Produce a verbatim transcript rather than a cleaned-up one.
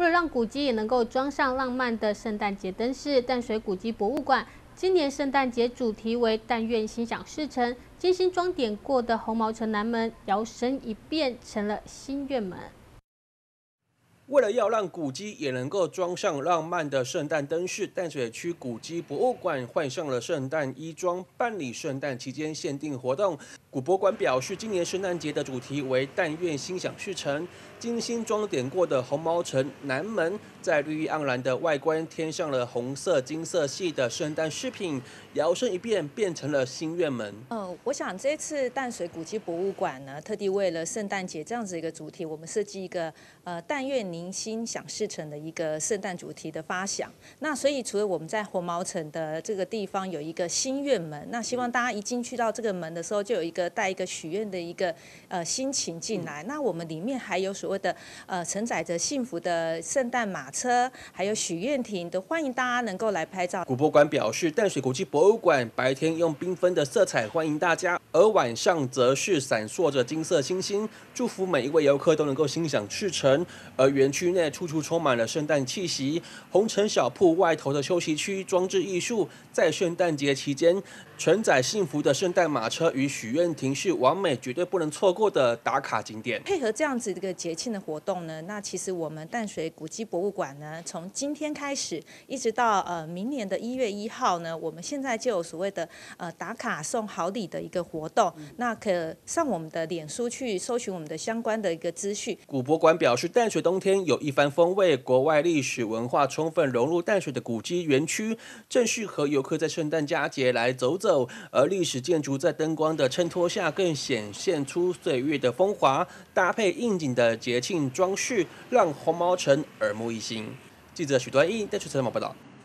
了让古迹也能够装上浪漫的圣诞节灯饰，淡水古迹博物馆今年圣诞节主题为“但愿心想事成”，精心装点过的红毛城南门摇身一变成了心愿门。 为了要让古迹也能够装上浪漫的圣诞灯饰，淡水区古迹博物馆换上了圣诞衣装，办理圣诞期间限定活动。古博馆表示，今年圣诞节的主题为“但愿心想事成”，精心装点过的红毛城南门，在绿意盎然的外观添上了红色、金色系的圣诞饰品，摇身一变变成了心愿门。 嗯，我想这次淡水古迹博物馆呢，特地为了圣诞节这样子一个主题，我们设计一个呃“但愿您心想事成”的一个圣诞主题的发想。那所以除了我们在红毛城的这个地方有一个心愿门，那希望大家一进去到这个门的时候，就有一个带一个许愿的一个呃心情进来。那我们里面还有所谓的呃承载着幸福的圣诞马车，还有许愿亭，都欢迎大家能够来拍照。 古博馆表示，淡水古迹博物馆白天用缤纷的色彩欢迎大家，而晚上则是闪烁着金色星星，祝福每一位游客都能够心想事成。而园区内处处充满了圣诞气息，红城小铺外头的休息区装置艺术，在圣诞节期间承载幸福的圣诞马车与许愿亭是完美绝对不能错过的打卡景点。 配合这样子一个节庆的活动呢，那其实我们淡水古迹博物馆呢，从今天开始一直到呃明年的一月一号呢，我们现在就有所谓的呃打卡送好礼的一个活动，那可上我们的脸书去搜寻我们的相关的一个资讯。 古博馆表示，淡水冬天有一番风味，国外历史文化充分融入淡水的古迹园区，正适合游客在圣诞佳节来走走。而历史建筑在灯光的衬托下，更显现出岁月的风华，搭配应景的节庆装饰，让红毛城耳目一新。记者许端义在台采访报道。